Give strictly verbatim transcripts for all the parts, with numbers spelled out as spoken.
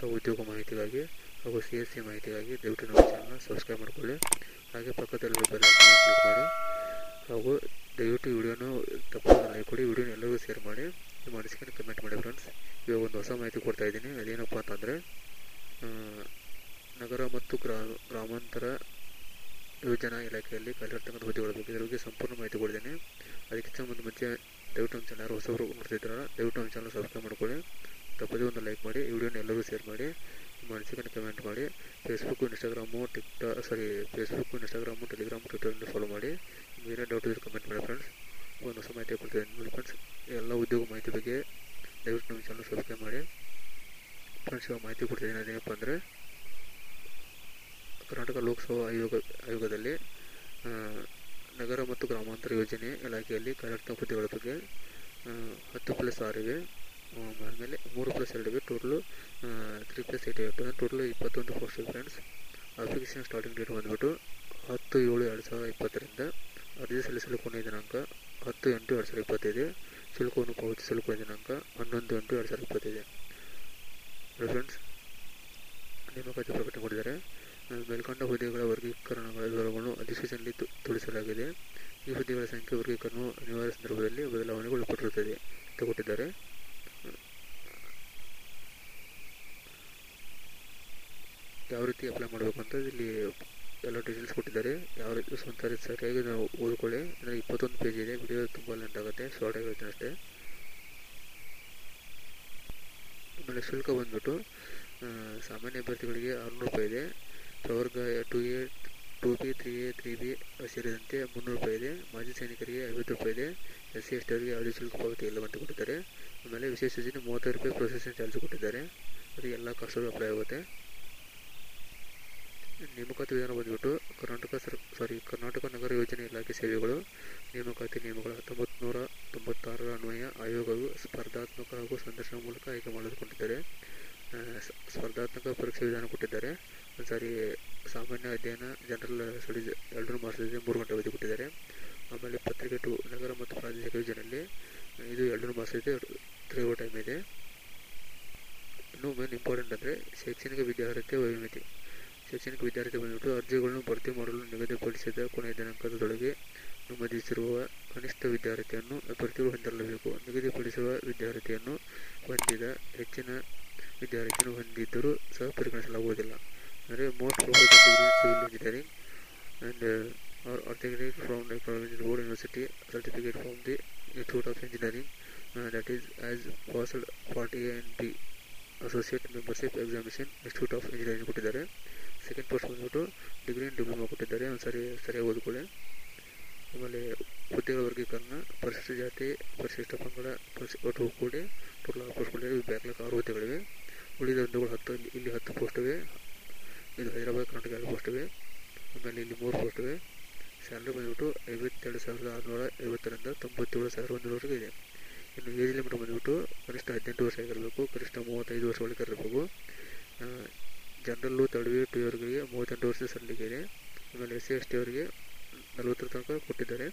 ಹೊಸ ಉದ್ಯೋಗ ಮಾಹಿತಿಗಾಗಿ ಹಾಗೂ ಸಿ ಎಸ್ ಸಿ ಮಾಹಿತಿಗಾಗಿ ದಯವಿಟ್ಟು ನಮ್ಮ ಚಾನಲ್ನ ಸಬ್ಸ್ಕ್ರೈಬ್ ಮಾಡಿಕೊಳ್ಳಿ. ಹಾಗೆ ಪಕ್ಕದಲ್ಲಿ ಬೆಲ್ ಐಕಾನ್ ಕ್ಲಿಕ್ ಮಾಡಿ ಹಾಗೂ ದಯವಿಟ್ಟು ವಿಡಿಯೋನ ತಪ್ಪದೆ ಲೈಕ್ ಕೊಡಿ. ವಿಡಿಯೋನ ಎಲ್ಲರಿಗೂ ಶೇರ್ ಮಾಡಿ, ನಿಮ್ಮ ಅನಿಸಿಕೆನ ಕಮೆಂಟ್ ಮಾಡಿ ಫ್ರೆಂಡ್ಸ್. ಇವಾಗ ಒಂದು ಹೊಸ ಮಾಹಿತಿ ಕೊಡ್ತಾ ಇದ್ದೀನಿ. ಅದೇನಪ್ಪ ಅಂತಂದರೆ, ನಗರ ಮತ್ತು ಗ್ರಾ ಗ್ರಾಮಾಂತರ ಯೋಜನಾ ಇಲಾಖೆಯಲ್ಲಿ ಖಾಲಿರ್ತಕ್ಕಂಥ ಹುದ್ದೆಗಳ ಬಗ್ಗೆ ಇದ್ರ ಬಗ್ಗೆ ಸಂಪೂರ್ಣ ಮಾಹಿತಿ ಕೊಡಿದ್ದೀನಿ. ಅದಕ್ಕಿಂತ ಮುಂದೆ ಮುಂಚೆ ದಯವಿಟ್ಟು ನಮ್ಮ ಚಾನಲ್ ಯಾರು ಹೊಸವರು ನೋಡ್ತಿದ್ದಾರಲ್ಲ ದಯವಿಟ್ಟು ನಮ್ಮ ಚಾನಲ್ ಸಬ್ಸ್ಕ್ರೈಬ್ ಮಾಡ್ಕೊಳ್ಳಿ. ತಪ್ಪದೇ ಒಂದು ಲೈಕ್ ಮಾಡಿ, ವಿಡಿಯೋನ ಎಲ್ಲರಿಗೂ ಶೇರ್ ಮಾಡಿ, ನಿಮ್ಮ ಅನಿಸಿಕೆನ ಕಮೆಂಟ್ ಮಾಡಿ. ಫೇಸ್ಬುಕ್ಕು ಇನ್ಸ್ಟಾಗ್ರಾಮು ಟಿಕ್ಟಾ ಸಾರಿ ಫೇಸ್ಬುಕ್ಕು ಇನ್ಸ್ಟಾಗ್ರಾಮು ಟೆಲಿಗ್ರಾಮು ಟ್ವಿಟರಲ್ಲಿ ಫಾಲೋ ಮಾಡಿ. ಏನೇ ಡೌಟ್ ಇದ್ದರೆ ಕಮೆಂಟ್ ಮಾಡಿ ಫ್ರೆಂಡ್ಸ್. ಒಂದು ಹೊಸ ಮಾಹಿತಿ ಕೊಡ್ತಿದ್ದೀನಿ ನೋಡಿ ಫ್ರೆಂಡ್ಸ್. ಎಲ್ಲ ಉದ್ಯೋಗ ಮಾಹಿತಿ ಬಗ್ಗೆ ದಯವಿಟ್ಟು ನಮ್ಮ ಚಾನಲ್ ಸಬ್ಸ್ಕ್ರೈಬ್ ಮಾಡಿ ಫ್ರೆಂಡ್ಸ್. ಇವಾಗ ಮಾಹಿತಿ ಕೊಡ್ತಿದ್ದೀನಿ. ಅದೇನಪ್ಪ ಅಂದರೆ, ಕರ್ನಾಟಕ ಲೋಕಸಭಾ ಆಯೋಗ ಆಯೋಗದಲ್ಲಿ ನಗರ ಮತ್ತು ಗ್ರಾಮಾಂತರ ಯೋಜನೆ ಇಲಾಖೆಯಲ್ಲಿ ಕಾರ್ಯರತ ಹುದ್ದೆಗಳ ಬಗ್ಗೆ ಹತ್ತು ಪ್ಲಸ್ ಆರಿವೆ, ಆಮೇಲೆ ಮೂರು ಪ್ಲಸ್ ಎರಡಿವೆ, total three plus eight eight total ಇಪ್ಪತ್ತೊಂದು post friends. Application starting date ಬಂದುಬಿಟ್ಟು ಹತ್ತು ಏಳು ಎರಡು ಸಾವಿರದ ಇಪ್ಪತ್ತರಿಂದ, ಅರ್ಜಿ ಸಲ್ಲಿಸಲು ಕೊನೆಯ ದಿನಾಂಕ ಹತ್ತು ಎಂಟು ಎರಡು ಸಾವಿರದ ಇಪ್ಪತ್ತೈದು, ಶುಲ್ಕವನ್ನು ಪಾವತಿಸಲು ಕೊನೆಯ ದಿನಾಂಕ ಹನ್ನೊಂದು ಎಂಟು ಎರಡು ಸಾವಿರದ ಇಪ್ಪತ್ತೈದು ಫ್ರೆಂಡ್ಸ್. ನೇಮಕಾತಿ ಪ್ರಕಟಣೆ ಮಾಡಿದ್ದಾರೆ. ಮೇಲ್ಕಂಡ ಹುದ್ದೆಗಳ ವರ್ಗೀಕರಣಗಳ ವಿವರಗಳನ್ನು ಅಧಿಸೂಚನೆಯಲ್ಲಿ ತಿಳಿಸಲಾಗಿದೆ. ಈ ಹುದ್ದೆಗಳ ಸಂಖ್ಯೆ ವರ್ಗೀಕರಣವು ಅನಿವಾರ್ಯ ಸಂದರ್ಭದಲ್ಲಿ ಬದಲಾವಣೆಗೆ ಒಳಪಟ್ಟಿರುತ್ತದೆ ಅಂತ ಕೊಟ್ಟಿದ್ದಾರೆ. ಯಾವ ರೀತಿ ಅಪ್ಲೈ ಮಾಡಬೇಕು ಅಂತ ಇಲ್ಲಿ ಎಲ್ಲ ಡೀಟೇಲ್ಸ್ ಕೊಟ್ಟಿದ್ದಾರೆ. ಯಾವ ರೀತಿ ಸ್ವಂತ ಸರಿಯಾಗಿ ನಾವು ಓದ್ಕೊಳ್ಳಿ. ಅಂದರೆ ಇಪ್ಪತ್ತೊಂದು ಪೇಜ್ ಇದೆ, ವಿಡಿಯೋ ತುಂಬ ಲೆಂತ್ ಆಗುತ್ತೆ, ಶಾರ್ಟಾಗಿ ಹೇಳ್ತೀನಿ ಅಷ್ಟೇ. ಆಮೇಲೆ ಶುಲ್ಕ ಬಂದ್ಬಿಟ್ಟು ಸಾಮಾನ್ಯ ಅಭ್ಯರ್ಥಿಗಳಿಗೆ ಆರುನೂರು ರೂಪಾಯಿ ಇದೆ. ಪ್ರವರ್ಗ two A two B three A three B ಸೇರಿದಂತೆ ಮುನ್ನೂರು ರೂಪಾಯಿ ಇದೆ. ಮಾಜಿ ಸೈನಿಕರಿಗೆ ಐವತ್ತು ರೂಪಾಯಿ ಇದೆ. ಎಸ್ ಸಿ ಎಸ್ ಟಿ ಅವರಿಗೆ ಯಾವುದೇ ಶುಲ್ಕ ಪಾವತಿ ಇಲ್ಲವಂತ ಕೊಟ್ಟಿದ್ದಾರೆ. ಆಮೇಲೆ ವಿಶೇಷ ಯೋಜನೆ ಮೂವತ್ತೈದು ರೂಪಾಯಿ ಪ್ರೊಸೆಸಿಂಗ್ ಚಾರ್ಜ್ ಕೊಟ್ಟಿದ್ದಾರೆ. ಅದು ಎಲ್ಲ ಕಾಸ್ಟ್ಗೂ ಅಪ್ಲೈ ಆಗುತ್ತೆ. ನೇಮಕಾತಿ ವಿಧಾನ ಬಂದುಬಿಟ್ಟು ಕರ್ನಾಟಕ ಸರ್ ಸಾರಿ ಕರ್ನಾಟಕ ನಗರ ಯೋಜನೆ ಇಲಾಖೆ ಸೇವೆಗಳು ನೇಮಕಾತಿ ನಿಯಮಗಳು ಹತ್ತೊಂಬತ್ತು ನೂರ ತೊಂಬತ್ತಾರರ ಅನ್ವಯ ಆಯೋಗವು ಸ್ಪರ್ಧಾತ್ಮಕ ಹಾಗೂ ಸಂದರ್ಶನ ಮೂಲಕ ಆಯ್ಕೆ ಮಾಡಿಕೊಂಡಿದ್ದಾರೆ. ಸ್ಪರ್ಧಾತ್ಮಕ ಪರೀಕ್ಷೆ ವಿಧಾನ ಕೊಟ್ಟಿದ್ದಾರೆ. ಒಂದು ಸಾರಿ ಸಾಮಾನ್ಯ ಅಧ್ಯಯನ, ಜನರಲ್ ಸ್ಟಡೀಸ್ ಎರಡೂ ಮಾಡಿಸಿದೆ, ಮೂರು ಗಂಟೆ ಅವಧಿ ಕೊಟ್ಟಿದ್ದಾರೆ. ಆಮೇಲೆ ಪತ್ರಿಕೆ ಟು ನಗರ ಮತ್ತು ಪ್ರಾದೇಶಿಕ ಯೋಜನೆಯಲ್ಲಿ ಇದು ಎರಡೂ ಮಾಡಿಸಿದೆ, ತ್ರೀ ಓ ಟೈಮ್ ಇದೆ. ಇನ್ನು ಮೇನ್ ಇಂಪಾರ್ಟೆಂಟ್ ಅಂದರೆ ಶೈಕ್ಷಣಿಕ ವಿದ್ಯಾರ್ಹತೆ ವಯೋಮಿತಿ. ಶೈಕ್ಷಣಿಕ ವಿದ್ಯಾರ್ಥಿ ಬಂದುಬಿಟ್ಟು ಅರ್ಜಿಗಳನ್ನು ಭರ್ತಿ ಮಾಡಲು ನಿಗದಿಪಡಿಸಿದ ಕೊನೆಯ ದಿನಾಂಕದೊಳಗೆ ನಮೂದಿಸಿರುವ ಕನಿಷ್ಠ ವಿದ್ಯಾರ್ಥಿಯನ್ನು ಅಭ್ಯರ್ಥಿಗಳು ಹೊಂದಿರಲೇಬೇಕು. ನಿಗದಿಪಡಿಸುವ ವಿದ್ಯಾರ್ಥಿಯನ್ನು ಹೊಂದಿದ ಹೆಚ್ಚಿನ ವಿದ್ಯಾರ್ಥಿಯನ್ನು ಹೊಂದಿದ್ದರೂ ಸಹ ಪರಿಗಣಿಸಲಾಗುವುದಿಲ್ಲ. ಅಂದರೆ most professional degree civil engineering and or orthographic from board university, certificate from the institute of engineering that is as passed forty A and B associate membership examination institute of engineering ಕೊಟ್ಟಿದ್ದಾರೆ. Second post ಬಂದುಬಿಟ್ಟು degree in diploma ಕೊಟ್ಟಿದ್ದಾರೆ. ಒಂದು ಸಾರಿ ಸರಿಯಾಗಿ ಓದ್ಕೊಳ್ಳಿ. ಆಮೇಲೆ ಹುದ್ದೆಗಳ ವರ್ಗೀಕರಣ ಪರಿಶಿಷ್ಟ ಜಾತಿ, ಪರಿಶಿಷ್ಟ ಪಂಗಡ, ಪರಿಶಿಷ್ಟ ಒಟ್ಟು ಕೂಡಿ ಟೋಟಲ್ ಆರು ಪೋಸ್ಟ್ ಕೊಟ್ಟಿದ್ದಾರೆ. ಬ್ಯಾಕ್ಲಾಗ್ ಆರು ಹುದ್ದೆಗಳಿವೆ. ಉಳಿದ ಹುದ್ದೆಗಳು ಹತ್ತು, ಇಲ್ಲಿ ಹತ್ತು ಪೋಸ್ಟ್ ಇವೆ. ಇದು ಹೈದರಾಬಾದ್ ಕರ್ನಾಟಕ ಎರಡು ಪೋಸ್ಟ್ ಇವೆ. ಆಮೇಲೆ ಇಲ್ಲಿ ಮೂರು ಪೋಸ್ಟ್ ಇವೆ. ಸ್ಯಾಲ್ರಿ ಬಂದುಬಿಟ್ಟು ಐವತ್ತೆರಡು ಸಾವಿರದ ಆರುನೂರ ಐವತ್ತರಿಂದ ತೊಂಬತ್ತೇಳು ಸಾವಿರ ಒಂದರವರೆಗೆ ಇದೆ. ಇನ್ನು ಏಜ್ ಲಿಮಿಟ್ ಬಂದುಬಿಟ್ಟು ಕನಿಷ್ಠ ಹದಿನೆಂಟು ವರ್ಷ ಆಗಿರಬೇಕು, ಕನಿಷ್ಠ ಮೂವತ್ತೈದು ವರ್ಷ ಒಳಗೆ ಇರಬೇಕು. ಜನರಲ್ಲು ತಡವಿ ಟು ಇವರಿಗೆ ಮೂವತ್ತೆಂಟು ವರ್ಷ ಸಲ್ಲಿಕೆ ಇದೆ. ಆಮೇಲೆ ಎಸ್ ಸಿ ಎಸ್ ಟಿ ಅವರಿಗೆ ನಲವತ್ತರ ತನಕ ಕೊಟ್ಟಿದ್ದಾರೆ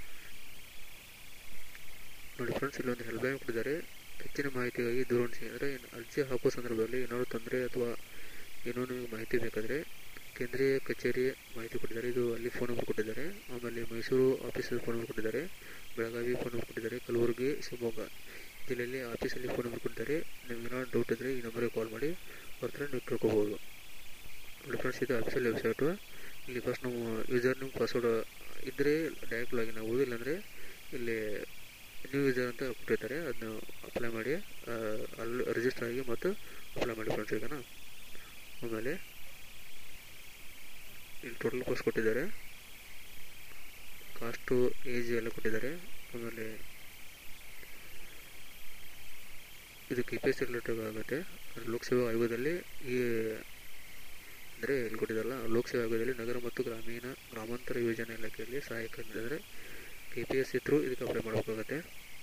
ನೋಡಿ ಫ್ರೆಂಡ್ಸ್. ಇಲ್ಲೊಂದು ಹೆಲ್ಪ್ಲೈನ್ ಕೊಟ್ಟಿದ್ದಾರೆ. ಹೆಚ್ಚಿನ ಮಾಹಿತಿಗಾಗಿ ದೂರವಾಣಿ ಅಂದರೆ ಅರ್ಜಿ ಹಾಕುವ ಸಂದರ್ಭದಲ್ಲಿ ಏನಾದರೂ ತೊಂದರೆ ಅಥವಾ ಏನೋ ನಿಮಗೆ ಮಾಹಿತಿ ಬೇಕಾದರೆ ಕೇಂದ್ರೀಯ ಕಚೇರಿ ಮಾಹಿತಿ ಕೊಟ್ಟಿದ್ದಾರೆ. ಇದು ಅಲ್ಲಿ ಫೋನ್ ನಂಬರ್ ಕೊಟ್ಟಿದ್ದಾರೆ. ಆಮೇಲೆ ಮೈಸೂರು ಆಫೀಸಲ್ಲಿ ಫೋನ್ ನಂಬರ್ ಕೊಟ್ಟಿದ್ದಾರೆ. ಬೆಳಗಾವಿ ಫೋನ್ ನಂಬರ್ ಕೊಟ್ಟಿದ್ದಾರೆ. ಕಲಬುರಗಿ, ಶಿವಮೊಗ್ಗ ಜಿಲ್ಲೆಯಲ್ಲಿ ಆಫೀಸಲ್ಲಿ ಫೋನ್ ನಂಬರ್ ಕೊಟ್ಟಿದ್ದಾರೆ. ನಿಮ್ಗೆ ಏನಾದ್ರು ಡೌಟ್ ಇದ್ದರೆ ಈ ನಂಬರಿಗೆ ಕಾಲ್ ಮಾಡಿ ಬರ್ತಾರೆ, ನೀವು ತಿಳ್ಕೊಬೋದು ನೋಡಿ ಫ್ರೆಂಡ್ಸ್. ಇದು ಆಫೀಸಲ್ಲಿ ವೆಬ್ಸೈಟು. ಇಲ್ಲಿ ಫಸ್ಟ್ ನಾವು ಯೂಸರ್ ನೇಮ್ ಪಾಸ್ವರ್ಡ್ ಇದ್ದರೆ ಡೈರೆಕ್ಟ್ ಲಾಗಿನ್ ಆಗೋದು, ಇಲ್ಲಾಂದರೆ ಇಲ್ಲಿ ನ್ಯೂ ಯೂಸರ್ ಅಂತ ಕೊಟ್ಟಿರ್ತಾರೆ, ಅದನ್ನ ಅಪ್ಲೈ ಮಾಡಿ ಅಲ್ಲಿ ರಿಜಿಸ್ಟರ್ ಆಗಿ ಮತ್ತು ಅಪ್ಲೈ ಮಾಡಿ ಫ್ರೆಂಡ್ಸ್. ಈಗನಾ ಆಮೇಲೆ ಇಲ್ಲಿ ಟೋಟಲ್ ಪೋಸ್ಟ್ ಕೊಟ್ಟಿದ್ದಾರೆ, ಕಾಸ್ಟು, ಏಜ್ ಎಲ್ಲ ಕೊಟ್ಟಿದ್ದಾರೆ. ಆಮೇಲೆ ಇದು K P S C related ಆಗುತ್ತೆ. ಲೋಕಸೇವಾ ಆಯೋಗದಲ್ಲಿ ಈ ಅಂದರೆ ಇಲ್ಲಿ ಕೊಟ್ಟಿದ್ದಾರಲ್ಲ, ಲೋಕಸೇವಾ ಆಯೋಗದಲ್ಲಿ ನಗರ ಮತ್ತು ಗ್ರಾಮೀಣ ಗ್ರಾಮಾಂತರ ಯೋಜನಾ ಇಲಾಖೆಯಲ್ಲಿ ಸಹಾಯಕ ಅಂದರೆ K P S C through ಇದಕ್ಕೆ ಅಪ್ಲೈ ಮಾಡಬೇಕಾಗುತ್ತೆ.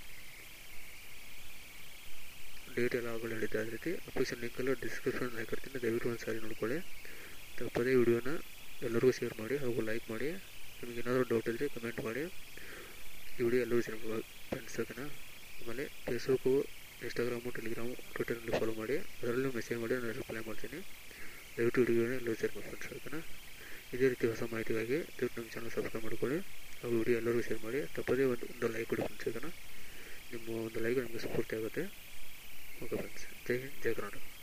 ಡೇಟ್ ಎಲ್ಲ ಆಗಲು ಹೇಳಿದ್ದೆ. ಅದೇ ರೀತಿ ಅಪ್ಲಿಕೇಶನ್ ಲಿಂಕಲ್ಲಿ ಡಿಸ್ಕ್ರಿಪ್ಷನ್ ಹಾಕಿರ್ತೀನಿ, ದಯವಿಟ್ಟು ಒಂದು ಸಾರಿ ನೋಡ್ಕೊಳ್ಳಿ. ತಪ್ಪದೇ ವಿಡಿಯೋನ ಎಲ್ಲರಿಗೂ ಶೇರ್ ಮಾಡಿ ಹಾಗೂ ಲೈಕ್ ಮಾಡಿ. ನಿಮಗೆ ಏನಾದರೂ ಡೌಟ್ ಇದ್ದರೆ ಕಮೆಂಟ್ ಮಾಡಿ. ಈ ವಿಡಿಯೋ ಎಲ್ಲರೂ ಶೇರ್ ಫ್ರೆಂಡ್ಸ್. ಓಕೆನಾ. ಆಮೇಲೆ ಫೇಸ್ಬುಕ್ಕು ಇನ್ಸ್ಟಾಗ್ರಾಮು, ಟೆಲಿಗ್ರಾಮು, ಟ್ವಿಟರಲ್ಲಿ ಫಾಲೋ ಮಾಡಿ. ಅದರಲ್ಲೂ ಮೆಸೇಜ್ ಮಾಡಿ, ನಾನು ರಿಪ್ಲೈ ಮಾಡ್ತೀನಿ. ದಯವಿಟ್ಟು ವಿಡಿಯೋನ ಎಲ್ಲರೂ ಶೇರ್ ಮಾಡಿ ಫ್ರೆಂಡ್ಸ್, ಓಕೆನಾ? ಇದೇ ರೀತಿ ಹೊಸ ಮಾಹಿತಿಗಾಗಿ ದಯವಿಟ್ಟು ನಮ್ಮ ಚಾನಲ್ ಸಬ್ಸ್ಕ್ರೈಬ್ ಮಾಡ್ಕೊಳ್ಳಿ. ಆ ವಿಡಿಯೋ ಎಲ್ಲರಿಗೂ ಶೇರ್ ಮಾಡಿ. ತಪ್ಪದೇ ಒಂದು ಒಂದು ಲೈಕ್ ಕೊಡಿ ಫ್ರೆಂಡ್ಸ್, ಓಕೆನಾ? ನಿಮ್ಮ ಒಂದು ಲೈಕ್ ನಮಗೆ ಸ್ಫೂರ್ತಿ ಆಗುತ್ತೆ. ಓಕೆ ಫ್ರೆಂಡ್ಸ್, ಜೈ ಹಿಂದ್, ಜೈ ಕರ್ನಾಟಕ.